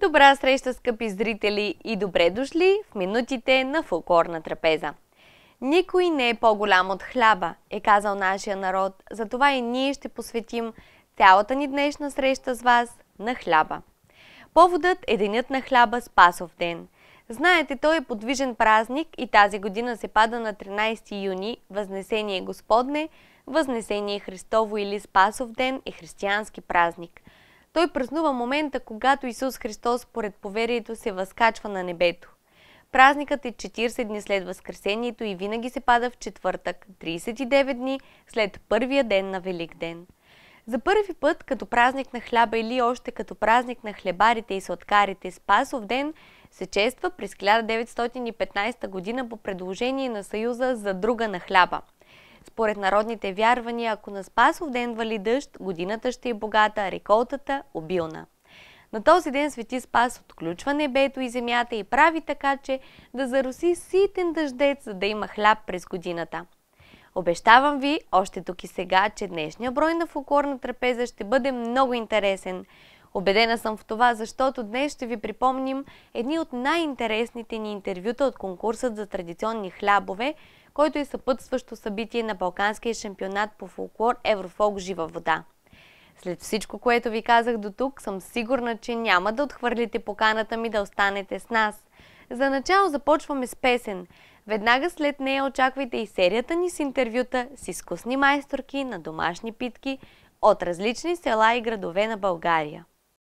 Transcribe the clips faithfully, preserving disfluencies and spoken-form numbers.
Добра среща, скъпи зрители, и добре дошли в минутите на фолклорна трапеза. Никой не е по-голям от хляба, е казал нашия народ, затова и ние ще посветим цялата ни днешна среща с вас на хляба. Поводът е Денят на хляба, Спасов ден. Знаете, той е подвижен празник и тази година се пада на тринайсети юни, Възнесение Господне, Възнесение Христово или Спасов ден е християнски празник. Той празнува момента, когато Исус Христос според поверието се възкачва на небето. Празникът е четирийсет дни след Възкресението и винаги се пада в четвъртък, трийсет и девет дни след първия ден на Великден. За първи път като празник на хляба или още като празник на хлебарите и сладкарите Спасов ден се чества през хиляда деветстотин и петнайсета година по предложение на Съюза за друга на хляба. Според народните вярвания, ако на Спасов ден вали дъжд, годината ще е богата, а реколтата – обилна. На този ден Свети Спас отключва небето и земята и прави така, че да зароси ситен дъждец, за да има хляб през годината. Обещавам ви, още тук и сега, че днешния брой на фолклорна трапеза ще бъде много интересен. Убедена съм в това, защото днес ще ви припомним едни от най-интересните ни интервюта от конкурсът за традиционни хлябове, който е съпътстващо събитие на Балканския шампионат по фолклор Еврофолк Жива вода. След всичко, което ви казах до тук, съм сигурна, че няма да отхвърлите поканата ми да останете с нас. За начало започваме с песен. Веднага след нея очаквайте и серията ни с интервюта с изкусни майсторки на домашни питки от различни села и градове на България.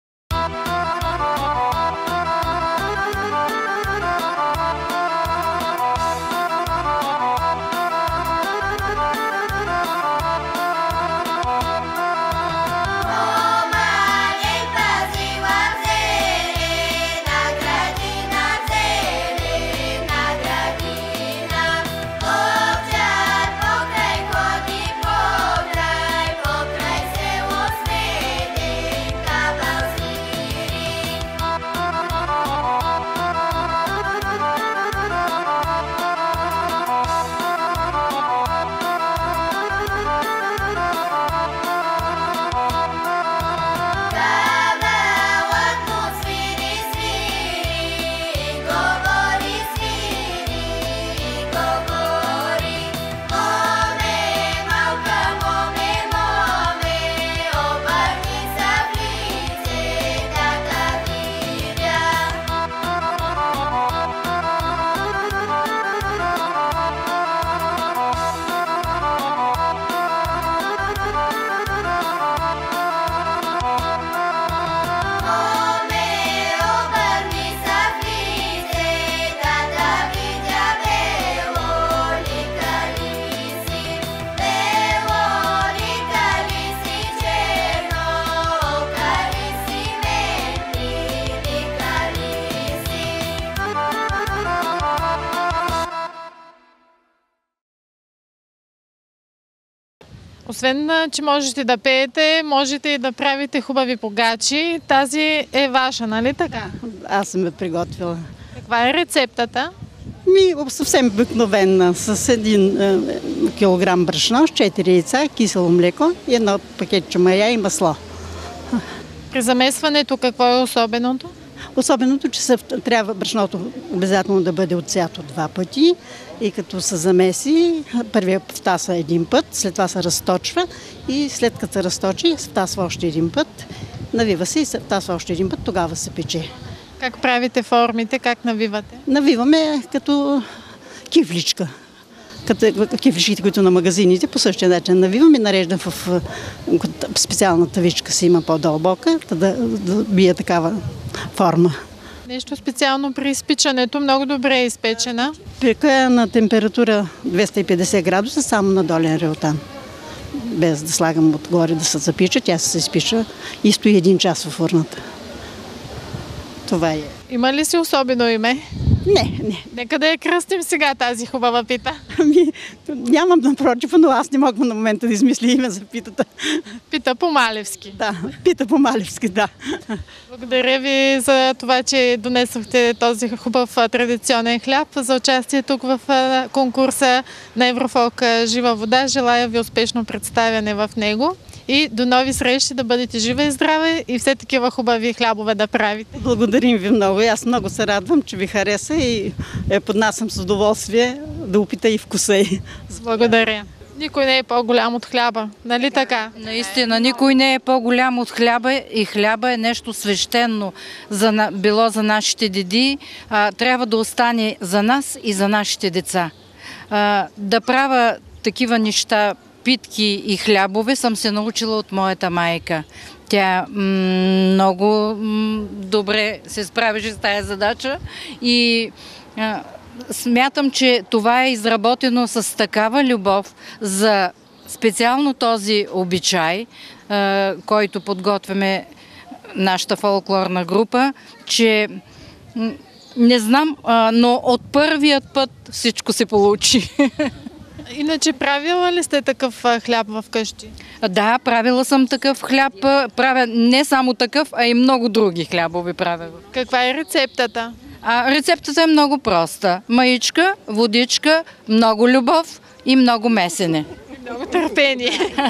Освен, че можете да пеете, можете и да правите хубави погачи. Тази е ваша, нали така? Да, аз съм я приготвила. Каква е рецептата? Ми, съвсем обикновена, с един е, килограм брашно, с четири яйца, кисело млеко и едно пакетче мая и масло. При замесването какво е особеното? Особеното, че се, трябва брашното обязателно да бъде отсято два пъти и като се замеси, първия втаса един път, след това се разточва и след като се разточи, се втасва още един път, навива се и се втасва още един път, тогава се пече. Как правите формите, как навивате? Навиваме като кифличка. Като кифличките, които на магазините, по същия начин навиваме, нареждам в специална тавичка си има по-дълбока, да, да бие такава форма. Нещо специално при изпичането, много добре е изпечена. Пека на температура двеста и петдесет градуса, само на долен реотан. Без да слагам отгоре да се запича, тя се изпича и стои един час в фурната. Това е. Има ли си особено име? Не, не. Нека да я кръстим сега тази хубава пита. Ами, нямам напротив, но аз не мога на момента да измисля име за питата. Пита по-малевски. Да, пита по-малевски, да. Благодаря ви за това, че донесохте този хубав традиционен хляб за участие тук в конкурса на Еврофолк Жива вода. Желая ви успешно представяне в него и до нови срещи, да бъдете жива и здраве и все такива хубави хлябове да правите. Благодарим ви много. Аз много се радвам, че ви хареса и е, поднасям с удоволствие да опита и вкуса й. Благодаря. Никой не е по-голям от хляба, нали така? Наистина, никой не е по-голям от хляба и хляба е нещо свещено, за, било за нашите деди, а, трябва да остане за нас и за нашите деца. А, да правя такива неща, питки и хлябове, съм се научила от моята майка. Тя м- много м- добре се справише с тая задача и а, смятам, че това е изработено с такава любов за специално този обичай, а, който подготвяме нашата фолклорна група, че м- не знам, а, но от първият път всичко се получи. Иначе правила ли сте такъв а, хляб в къщи? Да, правила съм такъв хляб. Правя не само такъв, а и много други хлябови правя. Каква е рецептата? А, рецептата е много проста. Маичка, водичка, много любов и много месене. Много търпение.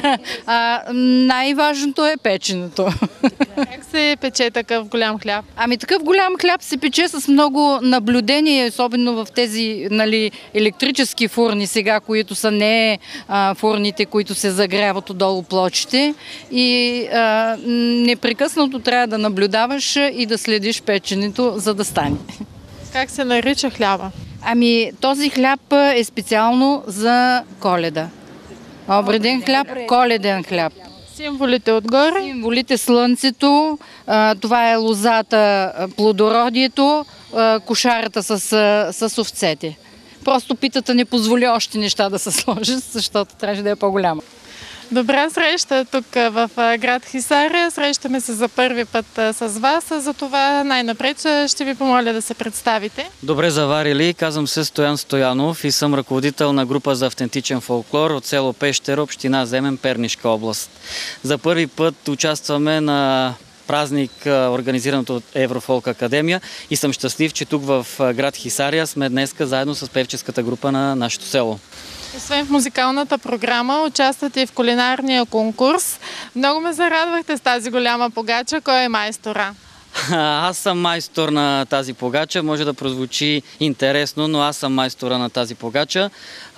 А, най-важното е печенето. Как се пече такъв голям хляб? Ами такъв голям хляб се пече с много наблюдение, особено в тези, нали, електрически фурни сега, които са не а, фурните, които се загряват отдолу плочите. И а, непрекъснато трябва да наблюдаваш и да следиш печенето, за да стане. Как се нарича хляба? Ами този хляб е специално за Коледа. Обреден хляб, коледен хляб. Символите отгоре? Символите слънцето, а, това е лозата, плодородието, а, кошарата с, с овцете. Просто питата не позволи още неща да се сложат, защото трябваше да е по-голяма. Добра среща тук в град Хисаря. Срещаме се за първи път с вас. За това най-напред ще ви помоля да се представите. Добре заварили. Казвам се Стоян Стоянов и съм ръководител на група за автентичен фолклор от село Пещера, община Земен, Пернишка област. За първи път участваме на празник, организиран от Еврофолк Академия и съм щастлив, че тук в град Хисаря сме днеска заедно с певческата група на нашето село. Освен в музикалната програма, участвате и в кулинарния конкурс. Много ме зарадвахте с тази голяма погача. Кой е майстора? Аз съм майстор на тази погача. Може да прозвучи интересно, но аз съм майстора на тази погача.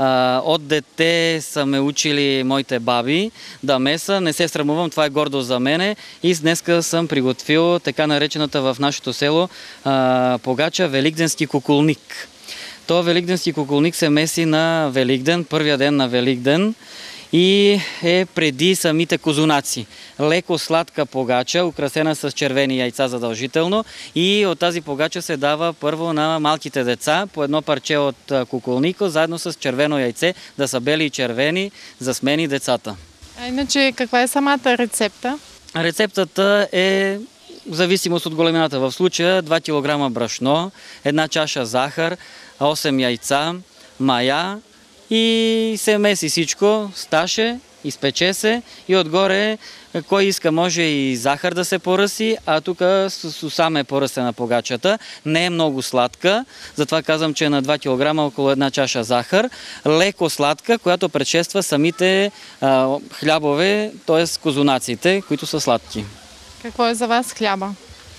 От дете са ме учили моите баби да меса. Не се срамувам, това е гордо за мене. И днеска съм приготвил така наречената в нашето село погача Великденски кукулник. То Великденски кукулник се меси на Великден, първия ден на Великден и е преди самите козунаци. Леко сладка погача, украсена с червени яйца задължително и от тази погача се дава първо на малките деца по едно парче от кукулника, заедно с червено яйце, да са бели и червени, за смени децата. А иначе каква е самата рецепта? Рецептата е в зависимост от големината. В случая два килограма брашно, една чаша захар, осем яйца, мая и се меси всичко, сташе, изпече се и отгоре, кой иска, може и захар да се поръси, а тук сусам е поръсена погачата. Не е много сладка, затова казвам, че е на два килограма около една чаша захар. Леко сладка, която предшества самите а, хлябове, т.е. козунаците, които са сладки. Какво е за вас хляба?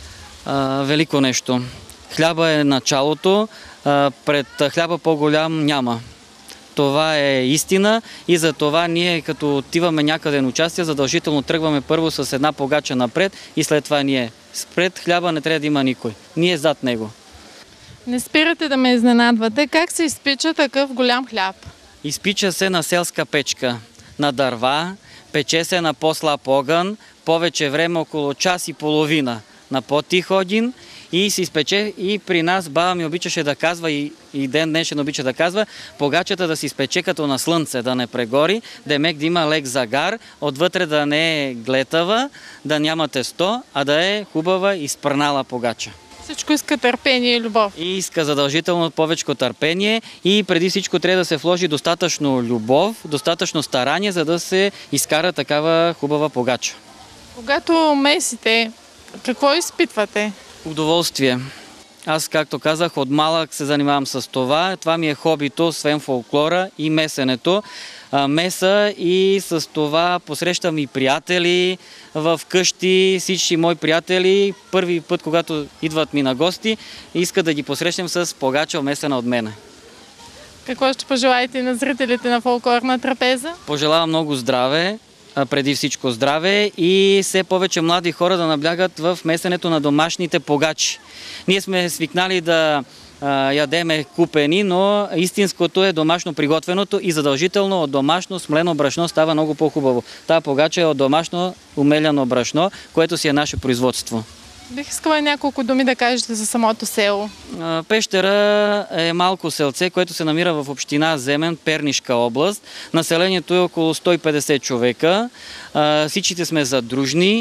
А, велико нещо. Хляба е началото, а, пред хляба по-голям няма. Това е истина и за това ние, като отиваме някъде на участие, задължително тръгваме първо с една погача напред и след това ние. Пред хляба не трябва да има никой. Ние зад него. Не спирате да ме изненадвате. Как се изпича такъв голям хляб? Изпича се на селска печка, на дърва, пече се на по-слаб огън, повече време, около час и половина, на по-тих огън и се изпече. И при нас баба ми обичаше да казва и, и ден днешен обича да казва, погачата да се изпече като на слънце, да не прегори, демек да има лек загар, отвътре да не е глетава, да няма тесто, а да е хубава и спърнала погача. Всичко иска търпение и любов. И иска задължително повече търпение и преди всичко трябва да се вложи достатъчно любов, достатъчно старание, за да се изкара такава хубава погача. Когато месите, какво изпитвате? Удоволствие. Аз, както казах, от малък се занимавам с това. Това ми е хобито, освен фолклора и месенето. а, меса и с това посрещам и приятели в къщи, всички мои приятели. Първи път, когато идват ми на гости, искат да ги посрещам с погача, месена от мене. Какво ще пожелаете на зрителите на фолклорна трапеза? Пожелавам много здраве, преди всичко здраве и все повече млади хора да наблягат в месенето на домашните погачи. Ние сме свикнали да а, ядеме купени, но истинското е домашно приготвеното и задължително от домашно смлено брашно става много по-хубаво. Тая погача е от домашно умеляно брашно, което си е наше производство. Бих искала няколко думи да кажете за самото село. Пещера е малко селце, което се намира в община Земен, Пернишка област. Населението е около сто и петдесет човека. Всичките сме задружни.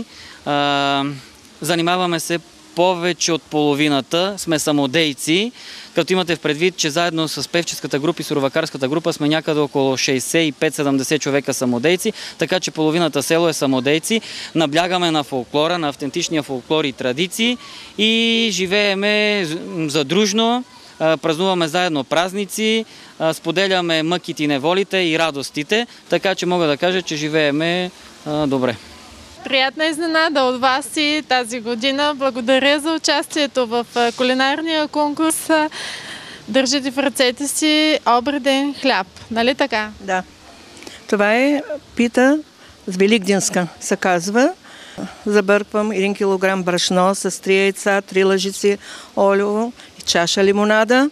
Занимаваме се повече от половината, сме самодейци, като имате в предвид, че заедно с певческата група и суровакарската група сме някъде около шейсет и пет до седемдесет човека самодейци, така че половината село е самодейци. Наблягаме на фолклора, на автентичния фолклор и традиции и живееме задружно, празнуваме заедно празници, споделяме мъките и неволите и радостите, така че мога да кажа, че живееме добре. Приятна изненада от вас и тази година. Благодаря за участието в кулинарния конкурс. Държите в ръцете си обреден хляб. Нали така? Да. Това е пита с великденска, се казва. Забърквам един килограм брашно с три яйца, три лъжици олио и чаша лимонада,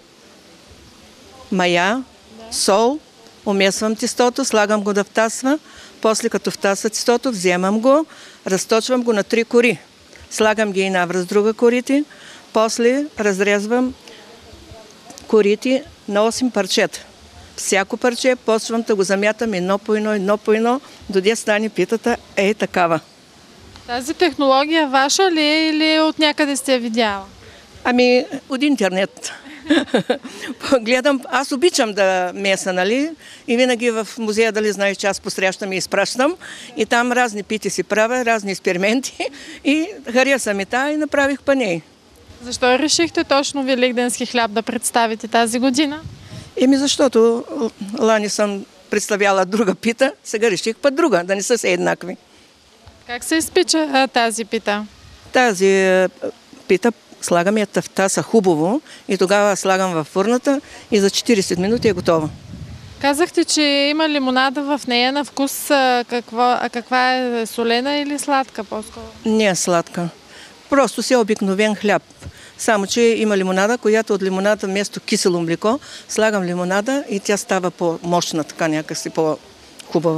мая, сол. Умесвам тестото, слагам го да втасва. После като втасва тестото, вземам го, разточвам го на три кори. Слагам ги една връз друга корите. После разрезвам корите на осем парчета. Всяко парче почвам да го замятам едно по едно, едно по едно, додя стане питата е такава. Тази технология ваша ли е или от някъде сте я видяла? Ами от интернет. Гледам, аз обичам да меса, нали? И винаги в музея, дали знаеш, че аз посрещам и изпращам. И там разни пити си правя, разни експерименти. И хареса ми тая и направих паней. Защо решихте точно великденски хляб да представите тази година? Еми защото лани съм представяла друга пита, сега реших път друга, да не са се еднакви. Как се изпича а, тази пита? Тази пита слагам я тъфтаса хубаво и тогава слагам във фурната и за четирийсет минути е готова. Казахте, че има лимонада в нея на вкус. А, какво, а каква е, солена или сладка по-скоро? Не е сладка. Просто си е обикновен хляб. Само, че има лимонада, която от лимонада вместо кисело млеко слагам лимонада и тя става по-мощна, така някакси по-хубава.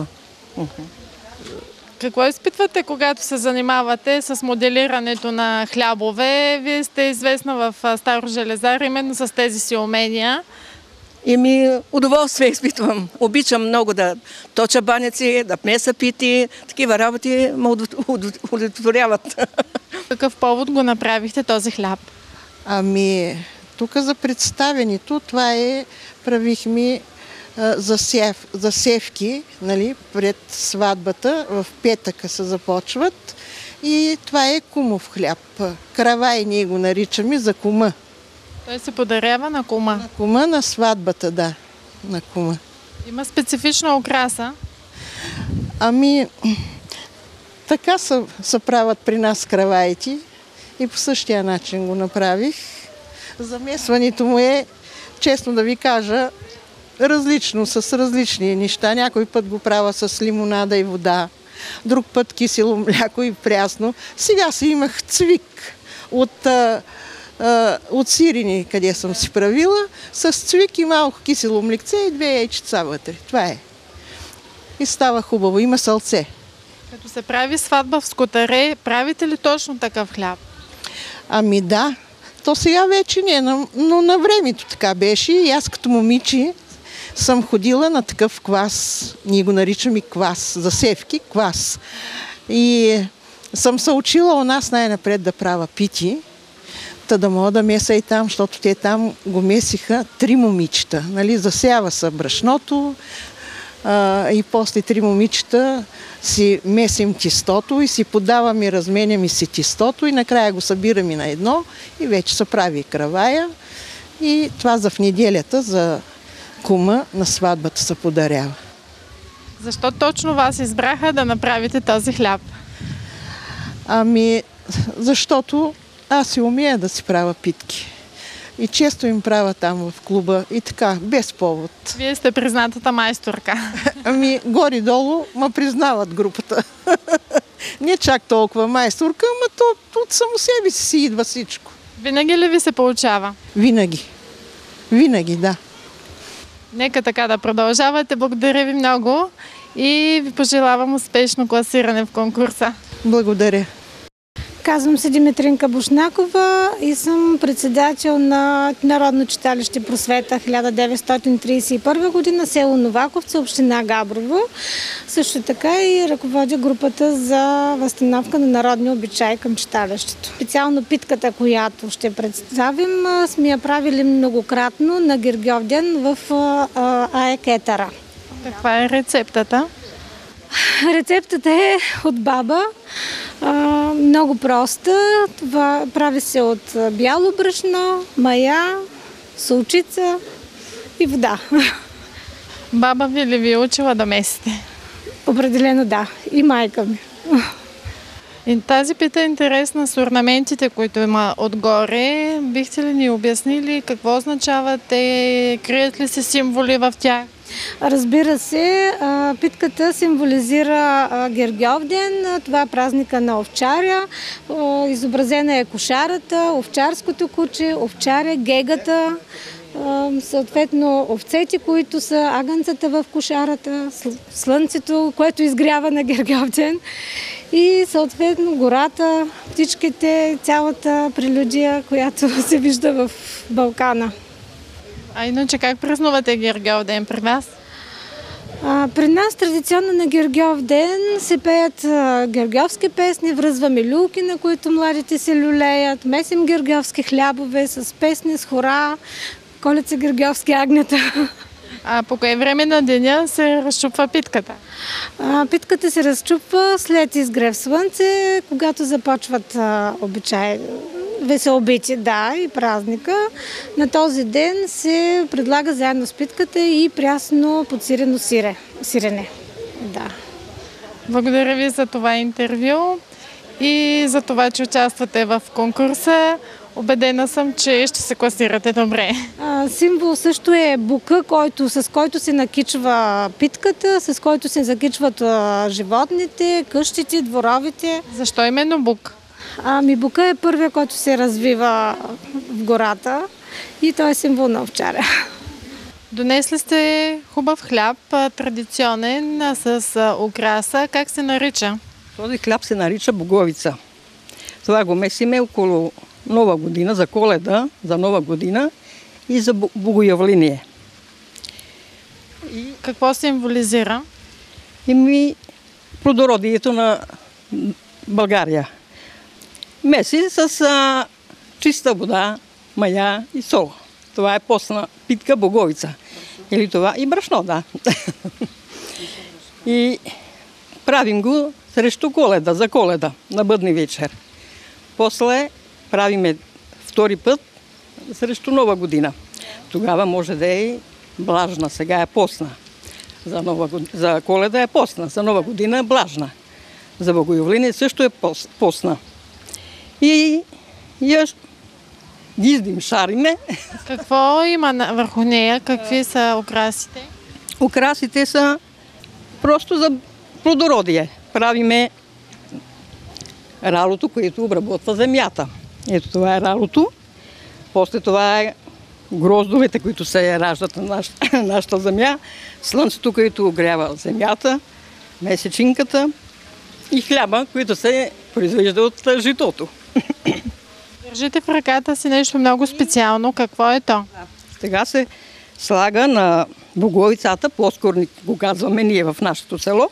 Какво изпитвате, когато се занимавате с моделирането на хлябове? Вие сте известна в Старо Железар именно с тези си умения. Еми, удоволствие изпитвам. Обичам много да точа баници, да меса пити. Такива работи ме удовлетворяват. Какъв повод го направихте този хляб? Ами, тук за представенето, това е, правихме засев, засевки, нали, пред сватбата, в петъка се започват и това е кумов хляб. Каравай ние го наричаме за кума. Той се подарява на кума? На кума, на сватбата, да, на кума. Има специфична окраса? Ами, така се, се правят при нас караваите и по същия начин го направих. Замесването му е, честно да ви кажа, различно, с различни неща. Някой път го правя с лимонада и вода, друг път кисело мляко и прясно. Сега си имах цвик от, а, а, от сирени, къде съм си правила, с цвик и малко кисело млекце и две яйчица вътре. Това е. И става хубаво. Има сълце. Като се прави сватба в Скотаре, правите ли точно такъв хляб? Ами да. То сега вече не, но на времето така беше. И аз като момиче съм ходила на такъв квас. Ние го наричаме квас. Засевки, квас. И съм се учила у нас най-напред да правя пити. Та да мога да меса и там, защото те там го месиха три момичета. Нали, засява се брашното а, и после три момичета си месим тестото и си подаваме и разменяме си тестото и накрая го събираме на едно и вече се прави каравая. И това за в неделята, за кума на сватбата се подарява. Защо точно вас избраха да направите този хляб? Ами, защото аз си умея да си правя питки. И често им правя там в клуба и така, без повод. Вие сте признатата майсторка. Ами, горе-долу ма признават групата. Не чак толкова майсторка, ама то от само себе си си идва всичко. Винаги ли ви се получава? Винаги. Винаги, да. Нека така да продължавате. Благодаря ви много и ви пожелавам успешно класиране в конкурса. Благодаря. Казвам се Димитринка Бушнакова и съм председател на Народно читалище Просвета хиляда деветстотин тридесет и първа година, село Новаковци, община Габрово. Също така и ръководя групата за възстановка на народния обичай към читалището. Специално питката, която ще представим, сме я правили многократно на Гергьовден в АЕК Етара. Каква е рецептата? Рецептата е от баба. А, много проста. Това прави се от бяло брашно, мая, солчица и вода. Баба ви ли ви е учила да месите? Определено да. И майка ми. И тази пита е интересна с орнаментите, които има отгоре. Бихте ли ни обяснили какво означават те? Крият ли се символи в тях? Разбира се, питката символизира Гергьовден, това е празника на овчаря, изобразена е кошарата, овчарското куче, овчаря, гегата, съответно овцете, които са агънцата в кошарата, слънцето, което изгрява на Гергьовден и съответно гората, птичките, цялата прелюдия, която се вижда в Балкана. А иначе как празнувате Гергьовден при вас? А, при нас традиционно на Гергьовден се пеят а, гергьовски песни, връзваме люлки, на които младите се люлеят, месим гергьовски хлябове с песни, с хора, колят се гергьовски агнета. А по кое време на деня се разчупва питката? А, питката се разчупва след изгрев слънце, когато започват а, обичаи. Веселбити, да, и празника. На този ден се предлага заедно с питката и прясно подсирено сире, сирене. Да. Благодаря ви за това интервю и за това, че участвате в конкурса. Убедена съм, че ще се класирате добре. А, символ също е бука, който, с който се накичва питката, с който се закичват а, животните, къщите, дворовите. Защо именно бук? Ами бука е първия, който се развива в гората и той е символ на овчаря. Донесли сте хубав хляб, традиционен, с украса. Как се нарича? Този хляб се нарича боговица. Това го месиме около Нова година, за Коледа, за Нова година и за богоявление. И какво символизира? Ими плодородието на България. Меси с а, чиста вода, мая и сол. Това е постна питка боговица. Или това и брашно, да. И правим го срещу Коледа, за Коледа, на бъдни вечер. После правиме втори път срещу Нова година. Тогава може да е блажна, сега е постна. За, нова, за Коледа е постна, за Нова година е блажна. За богоявление също е постна. И я гиздим, шариме. Какво има върху нея? Какви са украсите? Украсите са просто за плодородие. Правиме ралото, което обработва земята. Ето това е ралото. После това е гроздовете, които се раждат на наш, нашата земя. Слънцето, което огрява земята. Месечинката и хляба, които се произвежда от житото. Държите в ръката си нещо много специално. Какво е то? Сега се слага на боговицата, плоскорник го казваме ние в нашето село.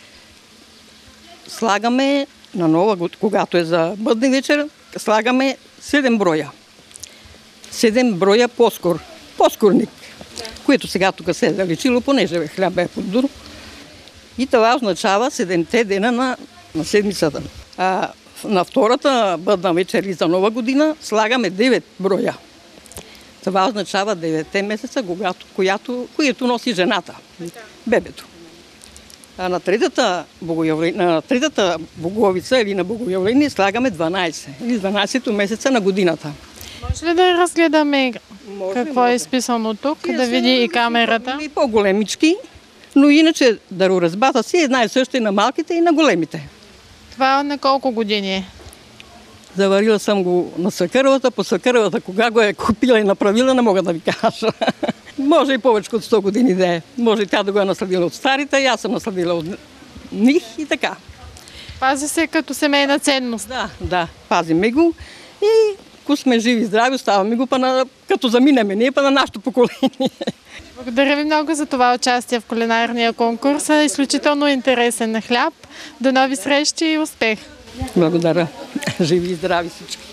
Слагаме на Нова година, когато е за бъдни вечер, слагаме седем броя. седем броя плоскор, плоскорник, което сега тук се е заличило, понеже хляб е подур. И това означава седемте дена на, на седмицата. А, на втората бъдна вечер и за Нова година слагаме девет броя. Това означава деветте месеца, когато, която, която носи жената, бебето. А на третата, на третата боговица или на богоявление слагаме дванайсет или дванайсето месеца на годината. Може ли да разгледаме Може, какво може. е изписано тук, да види и камерата? И по-големички, но иначе дароразбата си е една и съща и на малките и на големите. Това на колко години е? Заварила съм го на сакъровата, по сакъровата, кога го е купила и направила, не мога да ви кажа. Може и повече от сто години да е. Може и тя да го е наследила от старите, и аз съм наследила от них и така. Пази се като семейна ценност. Да, да, пазиме го и ако сме живи и здрави, оставаме го па на, като заминеме ние па на нашето поколение. Благодаря ви много за това участие в кулинарния конкурс. Изключително интересен хляб. До нови срещи и успех! Благодаря. Живи и здрави всички.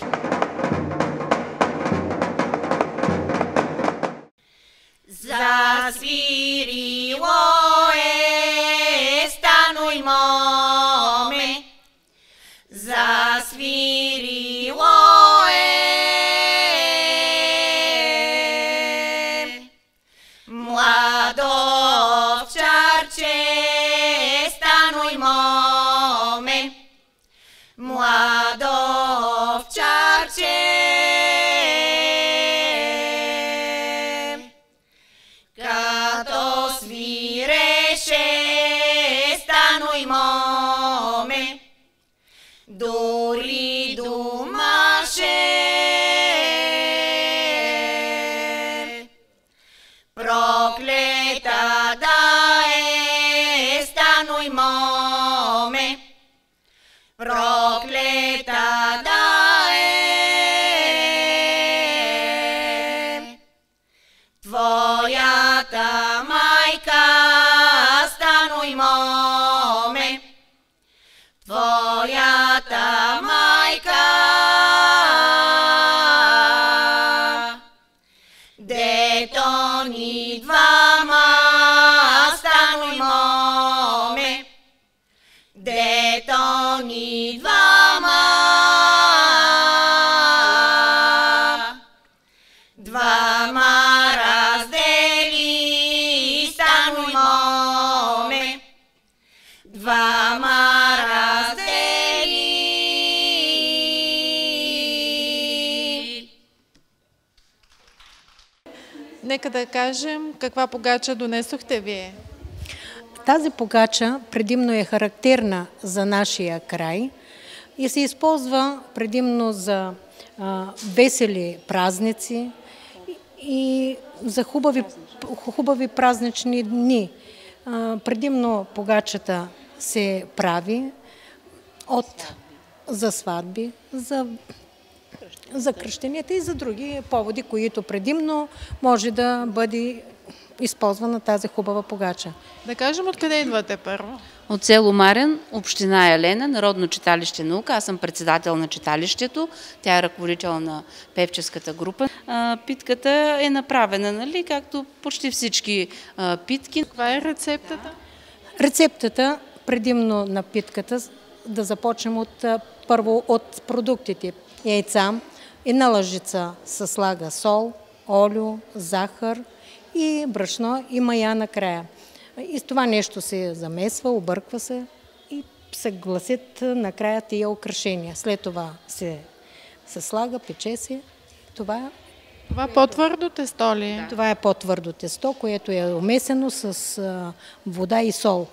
Засвирило е, стануй моме, засвирило е, младо овчарче, стануй моме, младо овчарче. Като свиреше, стануй моме, дори думаше. Проклета да е, стануй моме, проклета да е. Твоята майка, стануй моме, твоята майка, дето ни двама, стануй моме, дето ни двама, двама раздели, стануй моме, двама раздели. Нека да кажем каква погача донесохте вие. Тази погача предимно е характерна за нашия край и се използва предимно за а, весели празници и за хубави, хубави празнични дни. А, предимно погачата се прави от, за сватби, за, за кръщенията и за други поводи, които предимно може да бъде използвана тази хубава погача. Да кажем откъде идвате първо? От село Марен, община Елена, Народно читалище наука. Аз съм председател на читалището. Тя е ръководител на певческата група. А, питката е направена, нали, както почти всички а, питки. Каква е рецептата? Рецептата предимно на питката, да започнем от първо от продуктите. Яйца, една лъжица се слага сол, олио, захар и брашно и мая накрая. И с това нещо се замесва, обърква се и се гласят накрая тия украшения. След това се, се слага, пече се. Това, това по-твърдо тесто ли е? Това е по-твърдо тесто, което е умесено с а, вода и сол.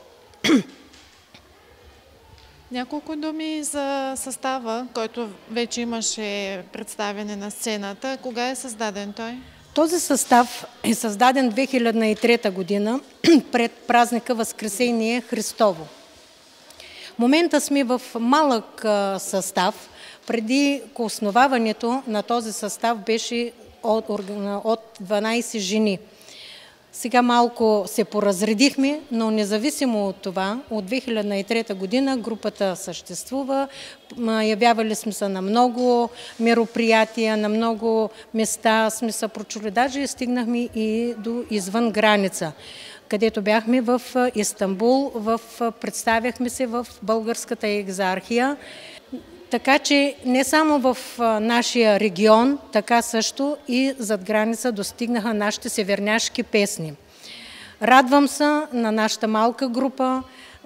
Няколко думи за състава, който вече имаше представяне на сцената. Кога е създаден той? Този състав е създаден две хиляди и трета година пред празника Възкресение Христово. В момента сме в малък състав. Преди основаването на този състав беше от, от дванайсет жени. Сега малко се поразредихме, но независимо от това, от две хиляди и трета година групата съществува. Явявали сме се на много мероприятия, на много места сме се прочули. Даже стигнахме и до извън граница, където бяхме в Истанбул, в, представяхме се в Българската екзархия. Така че не само в нашия регион, така също и зад граница достигнаха нашите северняшки песни. Радвам се на нашата малка група,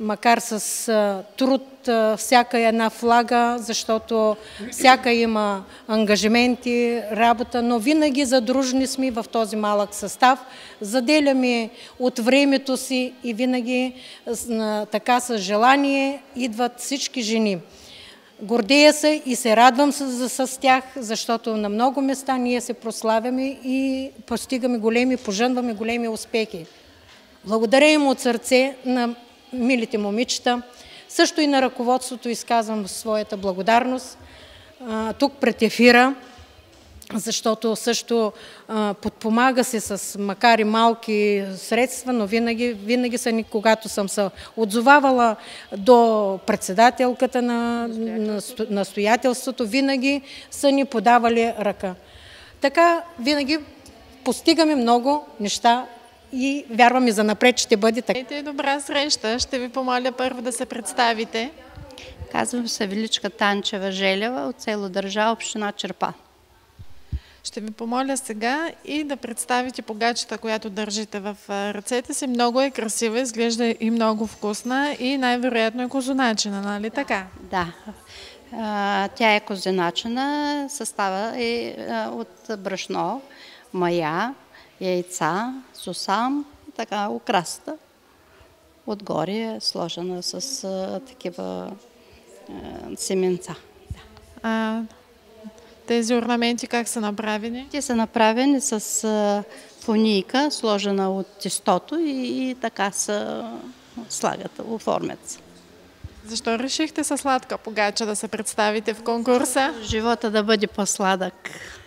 макар с а, труд, а, всяка една флага, защото всяка има ангажименти, работа, но винаги задружни сме в този малък състав. Заделяме от времето си и винаги а, така с желание идват всички жени. Гордея се и се радвам с, с, с тях, защото на много места ние се прославяме и постигаме големи, пожънваме големи успехи. Благодаря им от сърце на милите момичета. Също и на ръководството изказвам своята благодарност а, тук пред ефира, защото също а, подпомага се с макар и малки средства, но винаги, винаги са ни, когато съм се отзовавала до председателката на настоятелството, винаги са ни подавали ръка. Така винаги постигаме много неща и вярвам и за напред ще бъде така. Добра среща. Ще ви помоля първо да се представите. Казвам се Величка Танчева Желева от село Държа, община Чирпан. Ще ви помоля сега и да представите погачата, която държите в ръцете си. Много е красива, изглежда и много вкусна и най-вероятно е козуначена, нали така? Да. Тя е козуначена, състава е от брашно, мая, яйца, сусам и така украсата. Отгоре е сложена с а, такива а, семенца. А, тези орнаменти как са направени? Те са направени с а, фунийка, сложена от тестото и, и така се слагат, оформят се. Защо решихте със сладка погача да се представите в конкурса? Живота да бъде по-сладък.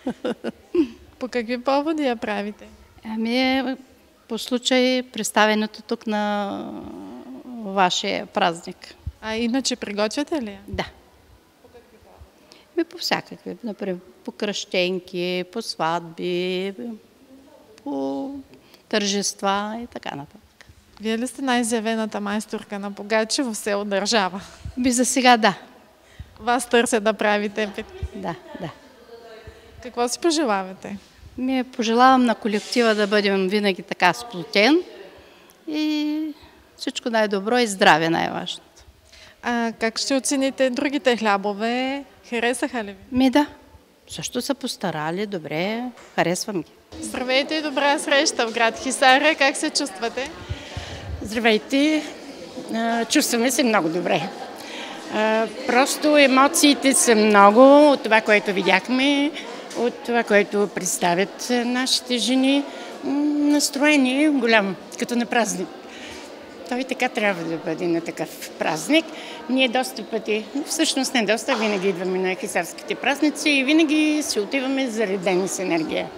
По какви поводи я правите? Ами по случай представенето тук на вашия празник. А иначе приготвяте ли? Да. По какви поводи? По всякакви. Например, по кръщенки, по сватби, по тържества и така нататък. Вие ли сте най-изявената майсторка на погачи в село Държава? Би за сега да. Вас търсят да правите? Да, да. Какво си пожелавате? Ми пожелавам на колектива да бъдем винаги така сплотен и всичко най-добро и здраве най-важното. А как ще оцените другите хлябове? Харесаха ли ви? Ми да. Също са постарали, добре, харесвам ги. Здравейте и добра среща в град Хисаря. Как се чувствате? Здравейте, чувстваме се много добре. Просто емоциите са много от това, което видяхме, от това, което представят нашите жени. Настроение е голямо, като на празник. Той така трябва да бъде на такъв празник. Ние доста пъти, всъщност не доста, винаги идваме на хисарските празници и винаги си отиваме заредени с енергия.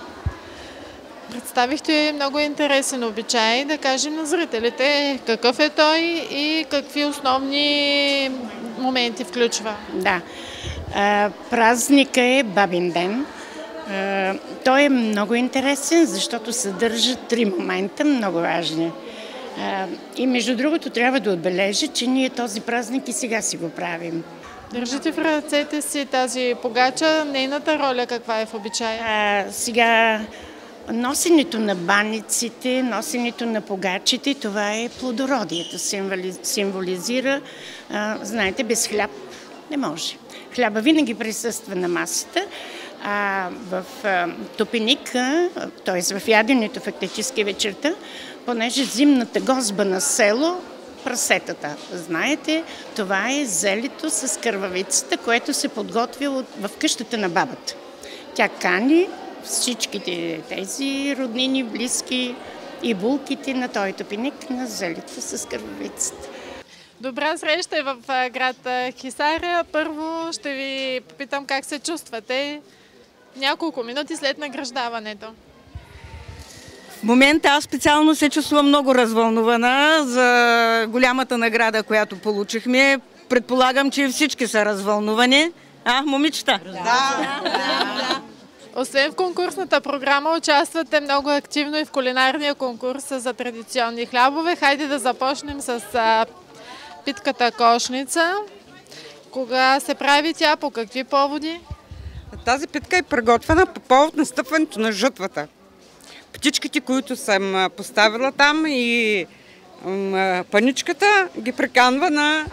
Представихте много интересен обичай, да кажем на зрителите какъв е той и какви основни моменти включва. Да, а, празника е Бабин ден. А, той е много интересен, защото съдържа три момента, много важни. А, и между другото трябва да отбележа, че ние този празник и сега си го правим. Държите в ръцете си тази погача, нейната роля каква е в обичая? А, сега носенето на баниците, носенето на погачите, това е плодородието, символизира, а, знаете, без хляб не може. Хляба винаги присъства на масата, а в а, топеника, т.е. в яденето фактически вечерта, понеже зимната гозба на село, прасетата, знаете, това е зелето с кървавицата, което се подготвя в къщата на бабата. Тя кани всичките тези роднини, близки и булките на този топеник на зелето с кървавицата. Добра среща е в град Хисаря. Първо ще ви попитам как се чувствате няколко минути след награждаването. В момента аз специално се чувствам много развълнувана за голямата награда, която получихме. Предполагам, че всички са развълнувани. А, момичета? Да. да, да. Освен в конкурсната програма, участвате много активно и в кулинарния конкурс за традиционни хлябове. Хайде да започнем с а, питката кошница. Кога се прави тя, по какви поводи? Тази питка е приготвена по повод настъпването на жътвата. Птичките, които съм поставила там и паничката ги приканва на,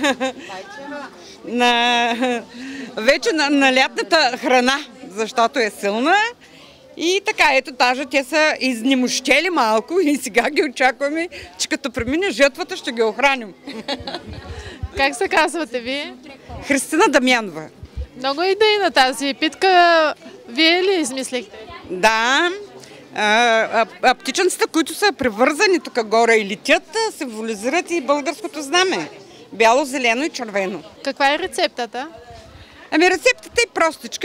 на вече на, на лятната храна, защото е силна. И така, ето даже те са изнемощели малко и сега ги очакваме, че като премине жътвата ще ги охраним. Как се казвате вие? Христина Дамянова. Много идеи на тази питка. Вие ли измислихте? Да. А, а, птиченцата, които са привързани тук горе и летят, символизират и българското знаме. Бяло, зелено и червено. Каква е рецептата? Ами рецептата е простичка.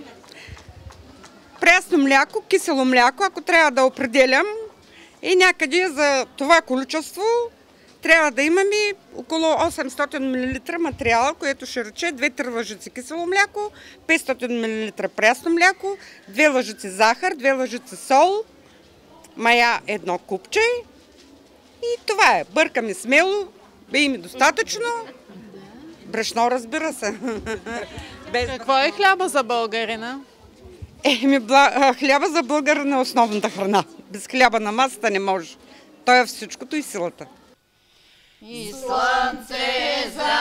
Прясно мляко, кисело мляко, ако трябва да определям. И някъде за това количество трябва да имаме около осемстотин милилитра материала, което ще рече две-три лъжици кисело мляко, петстотин милилитра прясно мляко, две лъжици захар, две лъжици сол, мая едно купче. И това е. Бъркаме смело, бе ми достатъчно. Брашно, разбира се. Без... Какво е хляба за българина? Еми, бла... хляба за българина е основната храна. Без хляба на масата не може. Той е всичкото и силата. И слънце за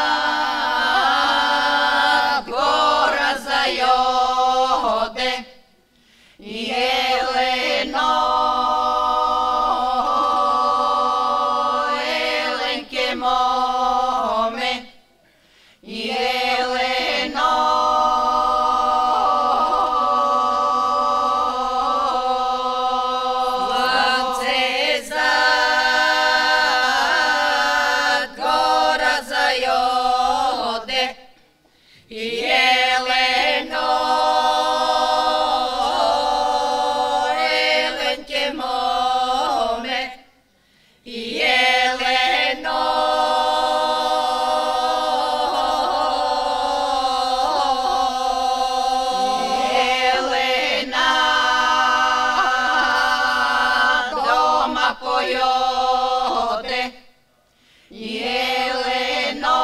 гора зайоде, и елено, еленке моме, и елено, слънце за и елено, еленке моме, и елено, елена, дома пойоде, и елено,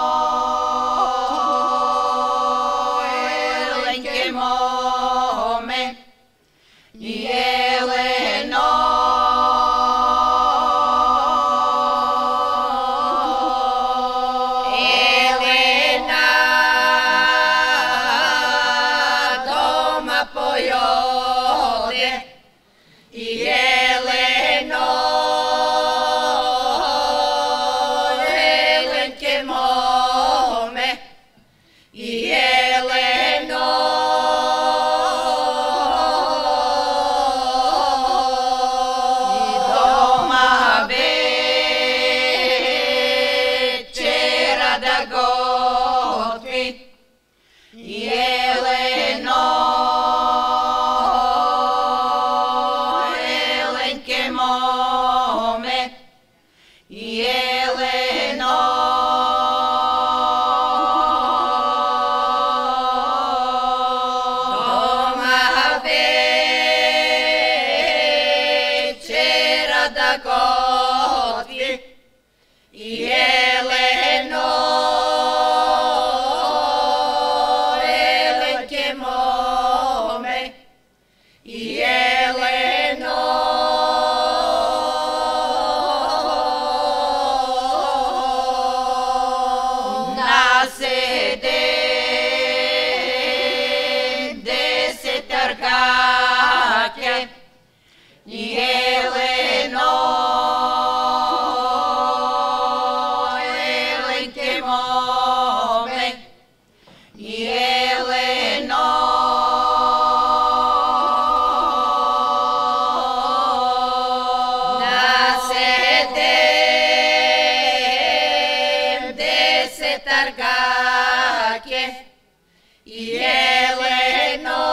моме, и елено, елена, дома пойоде, и елено, еленке моме, и елено, да готви, и елено, еленке моме, и елено, дома вечера да готви, и елено, еленке моме, и елено, на седем десет търгаке, и елено, моме, и елено, на седем десет търгаке, и елено,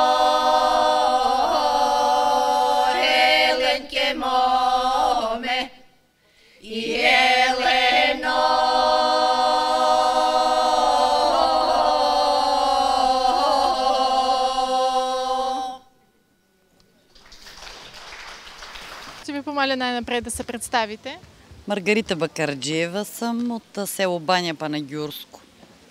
еленке моме, и елено, ви помоля най-напред да се представите. Маргарита Бакарджиева съм от село Баня Панагюрско.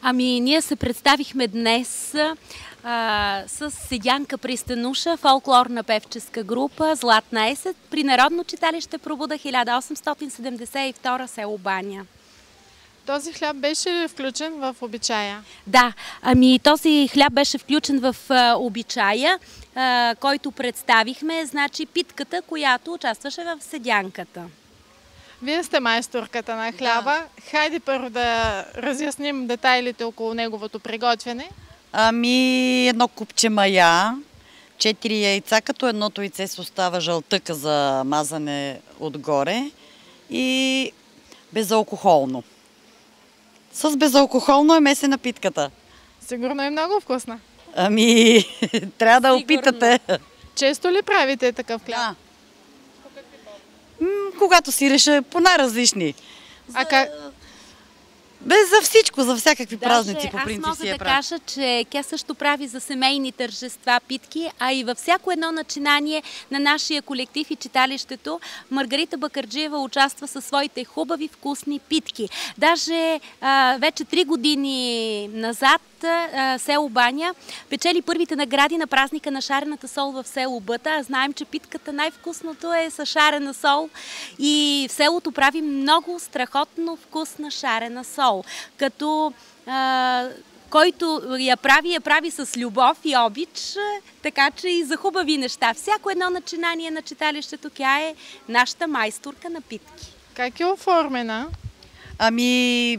Ами, ние се представихме днес а, с Седянка Пристануша, фолклорна певческа група Златна есен при Народно читалище Пробуда хиляда осемстотин седемдесет и втора, село Баня. Този хляб беше ли включен в обичая? Да, ами този хляб беше включен в а, обичая, а, който представихме, значи питката, която участваше в седянката. Вие сте майсторката на хляба. Да. Хайде първо да разясним детайлите около неговото приготвяне. Ами едно купче мая, четири яйца, като едното яйце се остава жълтъка за мазане отгоре и безалкохолно. С безалкохолно е месена питката. Сигурно е много вкусна. Ами, трябва да опитате. Често ли правите такъв хляб? Да. М, когато си реша по най-различни. А за... как... Без за всичко, за всякакви Даже празници по принцип аз си я мога да прави. кажа, че тя също прави за семейни тържества питки, а и във всяко едно начинание на нашия колектив и читалището Маргарита Бакърджиева участва със своите хубави вкусни питки. Даже а, вече три години назад а, село Баня печели първите награди на празника на шарената сол в село Бъта. А знаем, че питката най-вкусното е с шарена сол и в селото прави много страхотно вкусна шарена сол. Като а, който я прави, я прави с любов и обич, така че и за хубави неща. Всяко едно начинание на читалището, тя е нашата майсторка на питки. Как е оформена? Ами,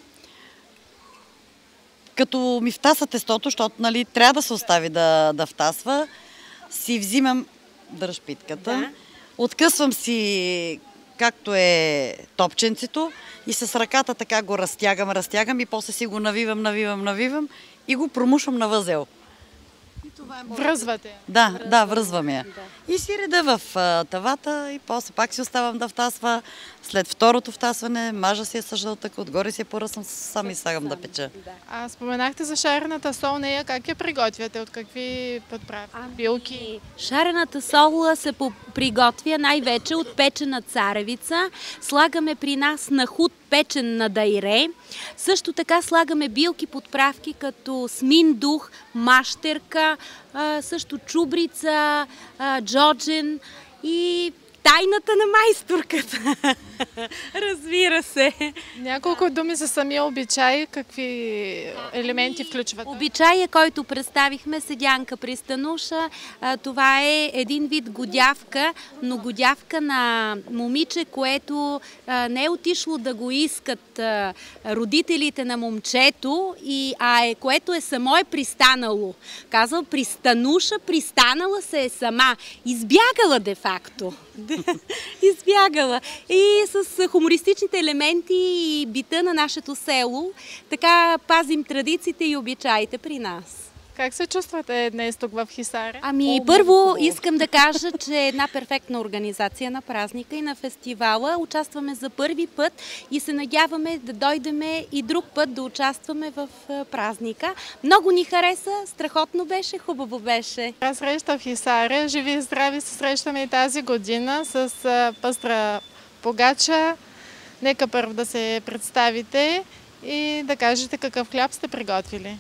като ми втаса тестото, защото нали, трябва да се остави да, да втасва, си взимам дръж питката, да. Откъсвам си както е топченцето и с ръката така го разтягам, разтягам и после си го навивам, навивам, навивам и го промушвам на възел. И това е връзвате? Да, Връзвам. да, връзвам я. Да. И си реда в а, тавата и после пак си оставам да втасва. След второто втасване мажа си я с жълтък, отгоре си я поръсвам, сам и слагам да печа. Да. А споменахте за шарената сол, нея как я приготвяте? От какви подправки? А, билки? Шарената сол се приготвя най-вече от печена царевица. Слагаме при нас нахут печен на дайре. Също така слагаме билки подправки като сминдух, мащерка, също чубрица, джоджен и тайната на майсторката. Разбира се. Няколко думи за самия обичай. Какви елементи включват? Обичая, който представихме, Седянка Пристануша, това е един вид годявка, но годявка на момиче, което не е отишло да го искат родителите на момчето, а е, което е само е пристанало. Казал Пристануша, пристанала се е сама. Избягала де-факто. Избягала. И с хумористичните елементи и бита на нашето село, така пазим традициите и обичаите при нас. Как се чувствате днес тук в Хисаря? Ами, първо искам да кажа, че е една перфектна организация на празника и на фестивала. Участваме за първи път и се надяваме да дойдем и друг път да участваме в празника. Много ни хареса, страхотно беше, хубаво беше. Среща в Хисаря, живи и здрави, се срещаме и тази година с пъстра погача. Нека първо да се представите и да кажете какъв хляб сте приготвили.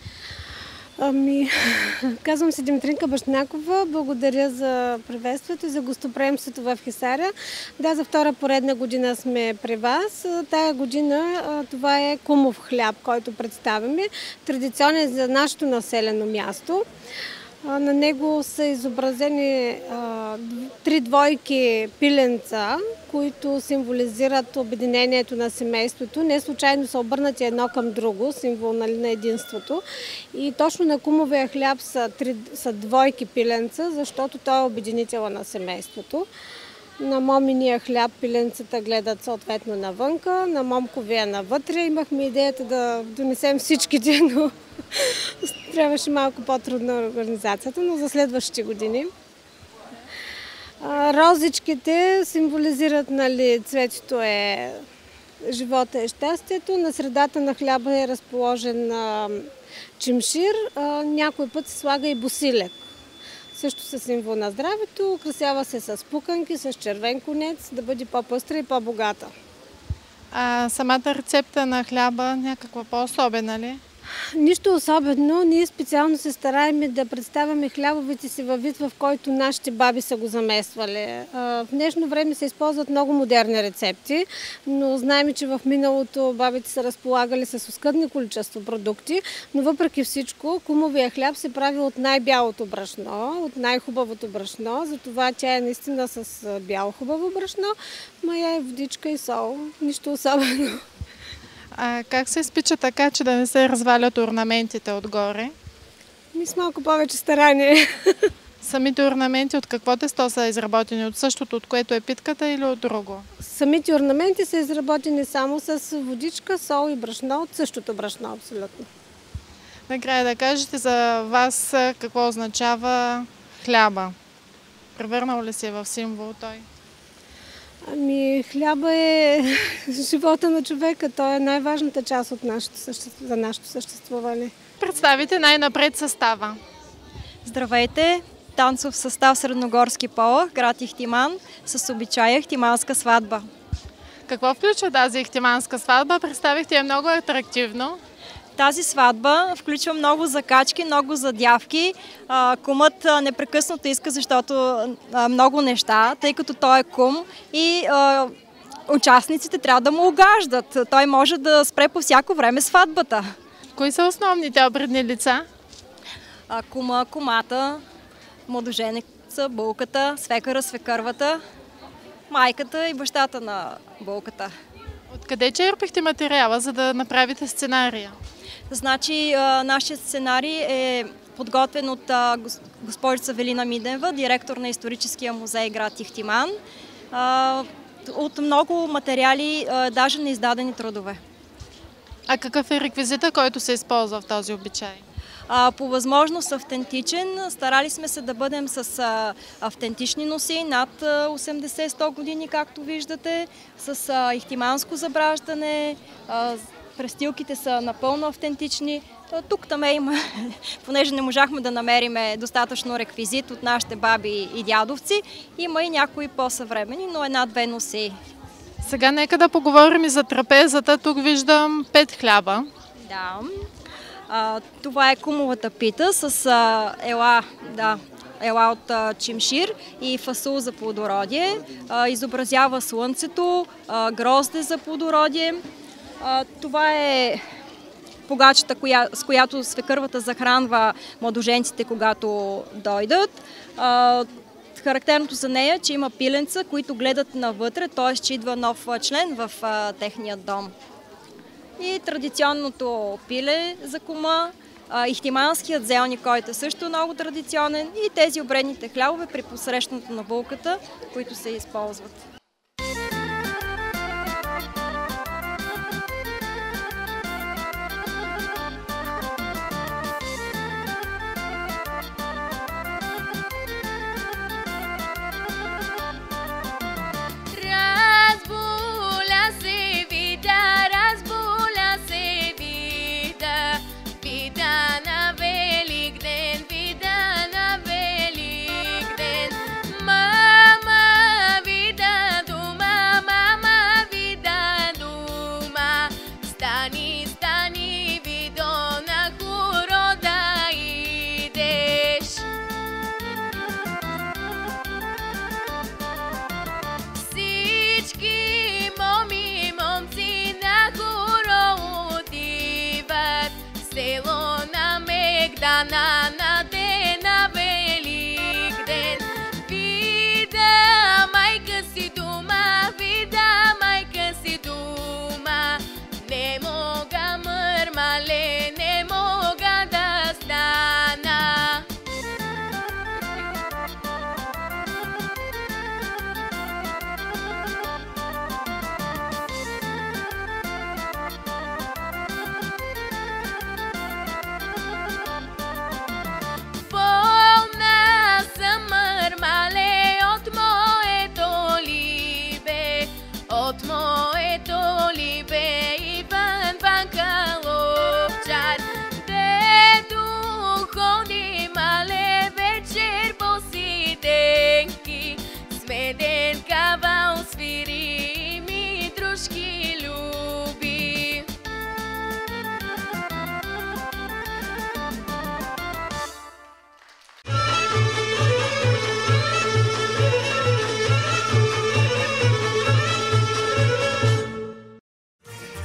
Ами, казвам се Димитринка Башнакова. Благодаря за приветствието и за гостоприемството в Хисаря. Да, за втора поредна година сме при вас. Тая година това е кумов хляб, който представяме. Традиционен за нашето населено място. На него са изобразени а, три двойки пиленца, които символизират обединението на семейството. Не случайно са обърнати едно към друго, символ нали, на единството. И точно на кумовия хляб са, три, са двойки пиленца, защото той е обединител на семейството. На моминия хляб пиленцата гледат съответно навънка, на момковия навътре. Имахме идеята да донесем всичките, но трябваше малко по-трудна организацията, но за следващите години. Розичките символизират, нали, цветето е живота и щастието. На средата на хляба е разположен чимшир, някой път се слага и босилек. Също са символ на здравето, украсява се с пуканки, с червен конец, да бъде по-пъстра и по-богата. А самата рецепта на хляба някаква по-особена ли? Нищо особено. Ние специално се стараем да представяме хлябовете си във вид, в който нашите баби са го замествали. В днешно време се използват много модерни рецепти, но знаем, че в миналото бабите са разполагали с оскъдни количество продукти, но въпреки всичко кумовия хляб се прави от най-бялото брашно, от най-хубавото брашно, затова тя е наистина с бяло хубаво брашно, мая е водичка и сол. Нищо особено. А как се изпича така, че да не се развалят орнаментите отгоре? Ми с малко повече старание. Самите орнаменти от какво тесто са изработени? От същото, от което е питката или от друго? Самите орнаменти са изработени само с водичка, сол и брашно, от същото брашно абсолютно. Накрая да кажете за вас какво означава хляба. Превърнал ли се в символ той? Ами, хляба е живота на човека. Той е най-важната част от нашето съществуване, за нашето съществуване. Представите най-напред състава. Здравейте! Танцов състав Средногорски полъх, град Ихтиман, с обичая ихтиманска сватба. Какво включва тази ихтиманска сватба? Представихте я много атрактивно. Тази сватба включва много закачки, много задявки. Кумът непрекъснато иска, защото много неща, тъй като той е кум и а, участниците трябва да му угаждат. Той може да спре по всяко време сватбата. Кои са основните обредни лица? А, кума, кумата, младоженеца, булката, свекъра, свекървата, майката и бащата на булката. Откъде черпихте материала, за да направите сценария? Значи, нашият сценарий е подготвен от госпожица Велина Миденова, директор на историческия музей град Ихтиман. От много материали, даже неиздадени трудове. А какъв е реквизита, който се използва в този обичай? По възможност автентичен. Старали сме се да бъдем с автентични носи, над осемдесет-сто години, както виждате, с ихтиманско забраждане. Престилките са напълно автентични. Тук там има, понеже не можахме да намерим достатъчно реквизит от нашите баби и дядовци, има и някои по-съвремени, но една-две носи. Сега нека да поговорим и за трапезата. Тук виждам пет хляба. Да. А, това е кумовата пита с а, ела, да, ела от а, чимшир и фасул за плодородие. А, изобразява слънцето, а, грозде за плодородие. А, това е погачата, коя, с която свекървата захранва младоженците, когато дойдат. А, характерното за нея е, че има пиленца, които гледат навътре, т.е. че идва нов член в а, техния дом. И традиционното пиле за кума, а, ихтиманският зелник, който е също много традиционен, и тези обредните хлябове при посрещането на булката, които се използват. На, на ден на Великден. Вида майка си дома, вида майка си дома. Не мога мърмале, не мога да стана.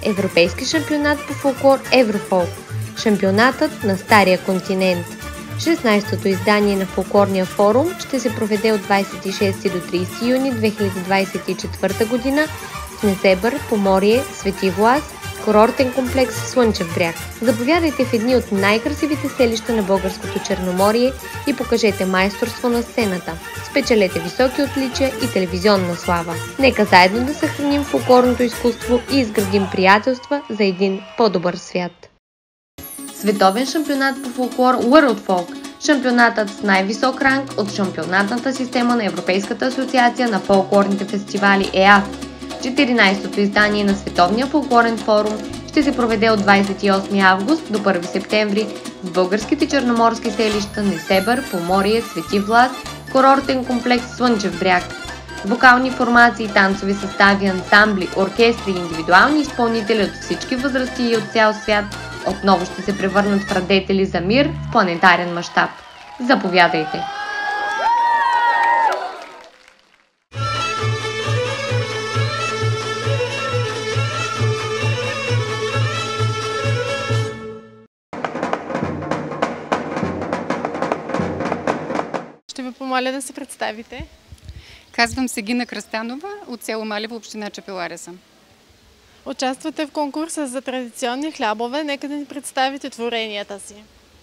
Европейски шампионат по фолклор Еврофолк, шампионатът на Стария континент. шестнайсетото издание на фолклорния форум ще се проведе от двайсет и шести до трийсети юни две хиляди двайсет и четвърта година в Несебър, Поморие, Свети Влас, курортен комплекс Слънчев бряг. Заповядайте в едни от най-красивите селища на българското Черноморие и покажете майсторство на сцената. Спечелете високи отличия и телевизионна слава. Нека заедно да съхраним фолклорното изкуство и изградим приятелства за един по-добър свят. Световен шампионат по фолклор World Folk. Шампионатът с най-висок ранг от шампионатната система на Европейската асоциация на фолклорните фестивали Е А Ф. четиринайсетото издание на Световния фолклорен форум ще се проведе от двайсет и осми август до първи септември в българските черноморски селища Несебър, Поморие, Свети Влас, курортен комплекс Слънчев бряг. Вокални формации, танцови състави, ансамбли, оркестри и индивидуални изпълнители от всички възрасти и от цял свят отново ще се превърнат в радетели за мир в планетарен мащаб. Заповядайте! Ще ви помоля да се представите. Казвам се Гина Кръстанова от село Малево, община Чепеларе съм. Участвате в конкурса за традиционни хлябове. Нека да ни представите творенията си.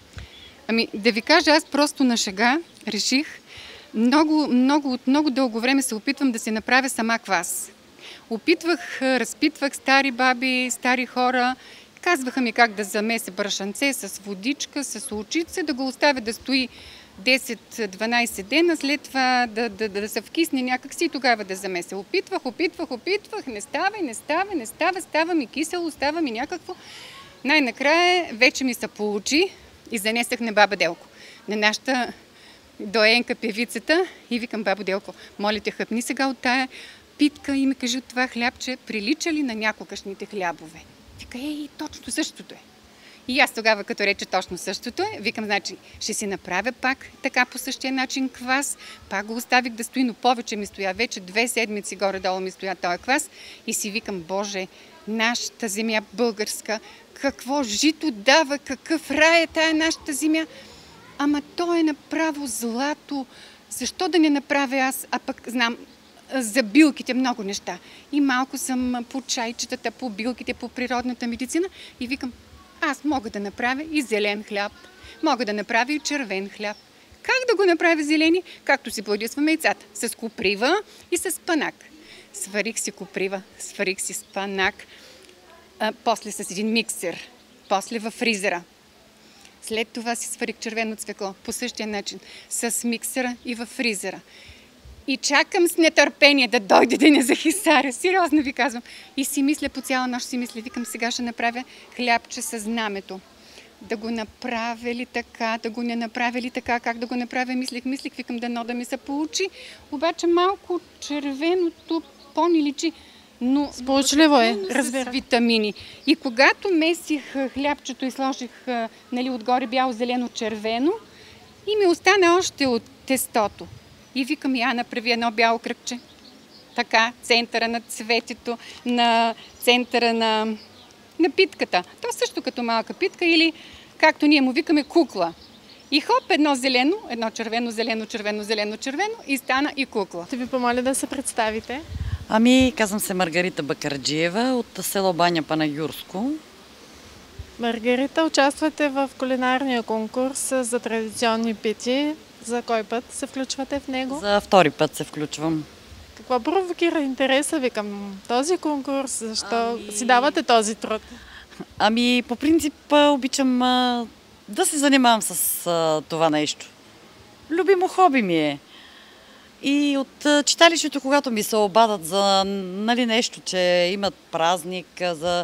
Ами, да ви кажа, аз просто на шега реших, много, много, от много дълго време се опитвам да си направя сама квас. Опитвах, разпитвах стари баби, стари хора, казваха ми как да замеся брашанце с водичка, с лучица, да го оставя да стои десет-дванайсет дена, след това да, да, да, да се вкисне някакси и тогава да замеся. Опитвах, опитвах, опитвах, не става, не става, не става, става ми кисело, става ми някакво. Най-накрая вече ми се получи и занесах на баба Делко, на нашата доенка певицата и викам: баба Делко, моля те, хъпни сега от тая питка и ми кажи от това хлябче, прилича ли на някогашните хлябове? Вика: ей, точно същото е. И аз тогава, като рече точно същото е, викам, значи, ще си направя пак така по същия начин квас, пак го оставих да стои, но повече ми стоя, вече две седмици горе-долу ми стоя този квас и си викам: Боже, нашата земя българска, какво жито дава, какъв рай е тая нашата земя, ама то е направо злато, защо да не направя аз, а пък знам за билките много неща. И малко съм по чайчетата, по билките, по природната медицина и викам: аз мога да направя и зелен хляб, мога да направя и червен хляб. Как да го направя зелени? Както си бладисваме яйцата, с коприва и с панак. Сварих си коприва, сварих си спанак, а, после с един миксер, после във фризера. След това си сварих червено цвекло, по същия начин, с миксера и във фризера. И чакам с нетърпение да дойде да не захисаря. Сериозно ви казвам. И си мисля, по цяла нощ си мисля, викам, сега ще направя хлябче с знамето. Да го направя ли така, да го не направя ли така, как да го направя, мислих, мислих, викам, дано да ми се получи. Обаче малко червеното по-ни личи, но сполучливо е, разбира. С витамини. И когато месих хлябчето и сложих, нали, отгоре бяло, зелено, червено, и ми остана още от тестото. И викам, я направи едно бяло кръгче. Така, центъра на цветето, на центъра на, на питката. То също като малка питка или, както ние му викаме, кукла. И хоп, едно зелено, едно червено, зелено, червено, зелено, червено и стана и кукла. Ще ви помоля да се представите. Ами, казвам се Маргарита Бакърджиева от село Баня Панагюрско. Маргарита, участвате в кулинарния конкурс за традиционни пити. За кой път се включвате в него? За втори път се включвам. Какво провокира интереса ви към този конкурс? Защо ами... си давате този труд? Ами, по принцип обичам а, да се занимавам с а, това нещо. Любимо хоби ми е. И от а, читалището, когато ми се обадат за, нали, нещо, че имат празник, за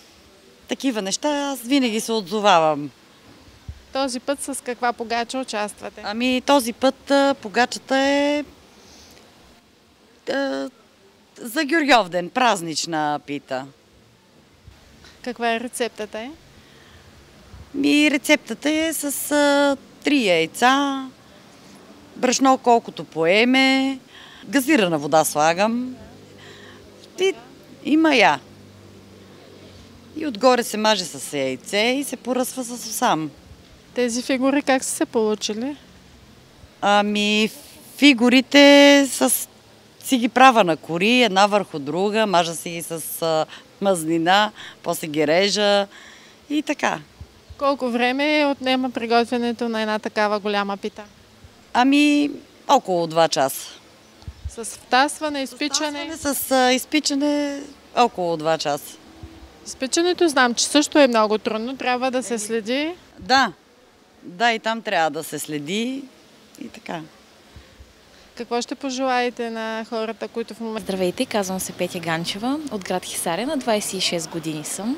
такива неща, аз винаги се отзовавам. Този път с каква погача участвате? Ами, този път а, погачата е а, за Георгиовден, празнична пита. Каква е рецептата е? Ми, рецептата е с а, три яйца, брашно колкото поеме, газирана вода слагам и, и мая. И отгоре се маже с яйце и се поръсва с осам. Тези фигури как са се получили? Ами, фигурите с... си ги правя на кори, една върху друга, мажа си ги с а, мазнина, после ги режа и така. Колко време отнема приготвянето на една такава голяма пита? Ами, около два часа. С втасване, изпичане? С, с а, изпичане около два часа. Изпичането знам, че също е много трудно, трябва да се следи. Да, да, и там трябва да се следи и така. Какво ще пожелаете на хората, които в момента... Здравейте, казвам се Петя Ганчева от град Хисаря, на двадесет и шест години съм.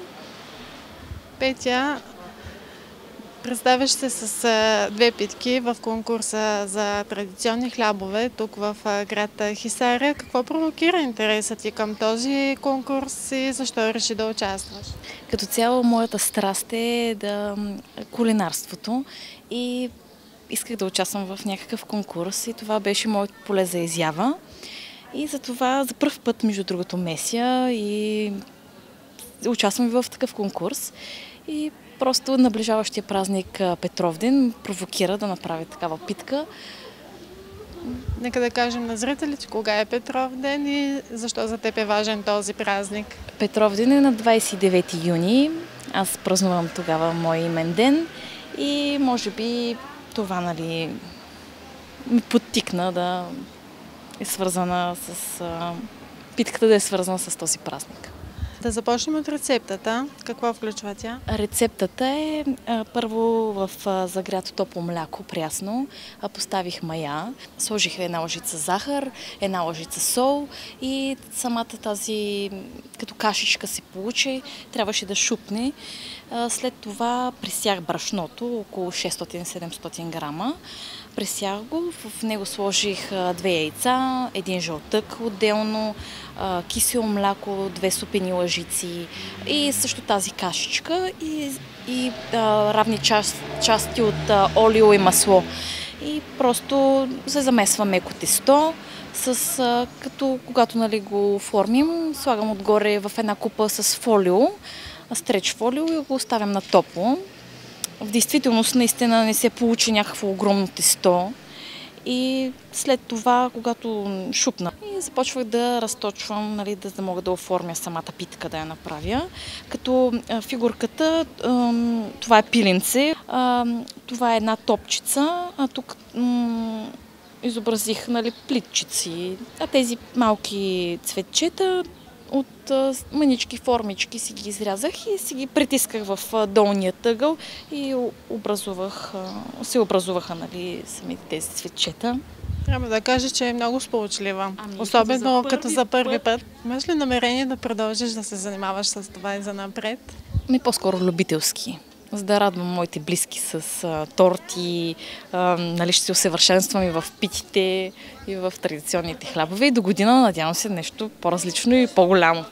Петя, представяш се с а, две питки в конкурса за традиционни хлябове тук в а, град Хисаря. Какво провокира интереса ти към този конкурс и защо реши да участваш? Като цяло моята страст е да кулинарството и исках да участвам в някакъв конкурс и това беше моето поле за изява. И затова за пръв път, между другото, меся и участвам в такъв конкурс. И просто наближаващия празник Петровден провокира да направя такава питка. Нека да кажем на зрителите кога е Петровден и защо за теб е важен този празник. Петровден е на двадесет и девети юни. Аз празнувам тогава мой имен ден и може би това, нали, ме подтикна да е свързана с а, питката да е свързана с този празник. Да започнем от рецептата. Какво включва тя? Рецептата е а, първо в а, загрято топло мляко, прясно. А, поставих мая, сложих една лъжица захар, една лъжица сол и самата тази като кашичка се получи, трябваше да шупне. А, след това пресях брашното, около шестстотин до седемстотин грама. Пресях го, в него сложих две яйца, един жълтък отделно, кисело мляко, две супени лъжици и също тази кашичка и, и а, равни част, части от а, олио и масло. И просто се замесва меко тесто, с, а, като когато, нали, го оформим, слагам отгоре в една купа с фолио, стреч фолио и го оставям на топло. В действителност наистина не се получи някакво огромно тесто и след това, когато шупна, и започвах да разточвам, нали, да, да мога да оформя самата питка, да я направя. Като а, фигурката, а, това е пиленце, а, това е една топчица, а тук м- изобразих, нали, плитчици, а тези малки цветчета от а, мънички формички си ги изрязах и си ги притисках в а, долния тъгъл и образувах, а, се образуваха, нали, самите тези цветчета. Трябва да кажа, че е много сполучлива. Ами, особено като за като за първи път. път. Имаш ли намерение да продължиш да се занимаваш с това и занапред? Ми по-скоро любителски, за да радвам моите близки с а, торти, а, нали, ще се усъвършенствам и в питите, и в традиционните хлябове. И до година надявам се нещо по-различно и по-голямо.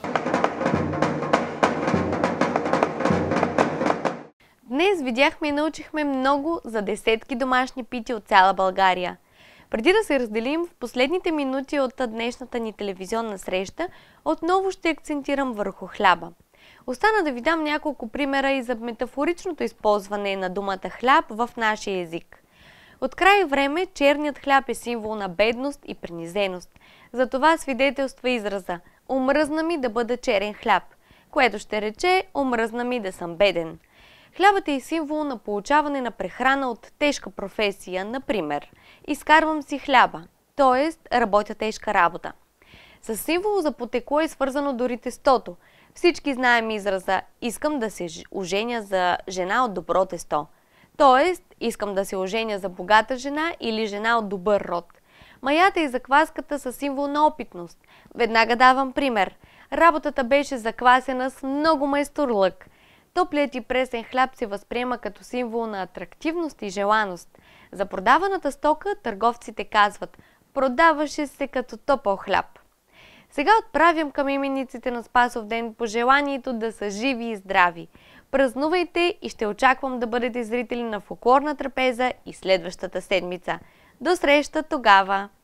Днес видяхме и научихме много за десетки домашни пити от цяла България. Преди да се разделим в последните минути от днешната ни телевизионна среща, отново ще акцентирам върху хляба. Остана да ви дам няколко примера и за метафоричното използване на думата хляб в нашия език. От край време черният хляб е символ на бедност и принизеност. Затова свидетелства израза «Омръзна ми да бъда черен хляб», което ще рече «Омръзна ми да съм беден». Хлябът е и символ на получаване на прехрана от тежка професия, например «Изкарвам си хляба», т.е. работя тежка работа. С символ за потекло е свързано дори тестото. Всички знаем израза «Искам да се оженя за жена от добро тесто», т.е. искам да се оженя за богата жена или жена от добър род. Маята и закваската са символ на опитност. Веднага давам пример. Работата беше заквасена с много майсторлък. Топлият и пресен хляб се възприема като символ на атрактивност и желаност. За продаваната стока търговците казват «Продаваше се като топъл хляб». Сега отправям към имениците на Спасов ден пожеланието да са живи и здрави. Празнувайте и ще очаквам да бъдете зрители на Фолклорна трапеза и следващата седмица. До среща тогава!